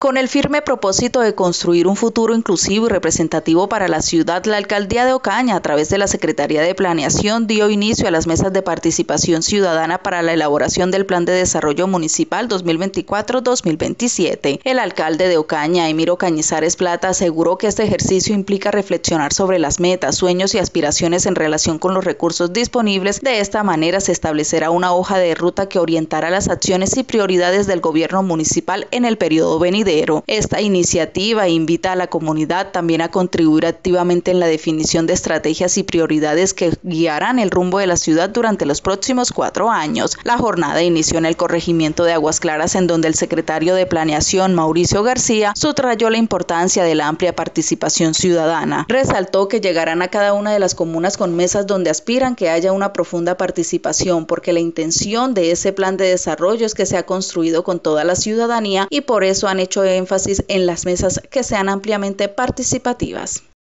Con el firme propósito de construir un futuro inclusivo y representativo para la ciudad, la Alcaldía de Ocaña, a través de la Secretaría de Planeación, dio inicio a las mesas de participación ciudadana para la elaboración del Plan de Desarrollo Municipal 2024-2027. El alcalde de Ocaña, Emiro Cañizares Plata, aseguró que este ejercicio implica reflexionar sobre las metas, sueños y aspiraciones en relación con los recursos disponibles. De esta manera se establecerá una hoja de ruta que orientará las acciones y prioridades del gobierno municipal en el periodo venidero. Esta iniciativa invita a la comunidad también a contribuir activamente en la definición de estrategias y prioridades que guiarán el rumbo de la ciudad durante los próximos 4 años. La jornada inició en el corregimiento de Aguas Claras, en donde el secretario de Planeación, Mauricio García, subrayó la importancia de la amplia participación ciudadana. Resaltó que llegarán a cada una de las comunas con mesas donde aspiran que haya una profunda participación, porque la intención de ese plan de desarrollo es que sea construido con toda la ciudadanía, y por eso han hecho énfasis en las mesas que sean ampliamente participativas.